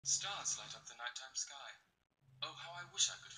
Stars light up the nighttime sky. Oh, how I wish I could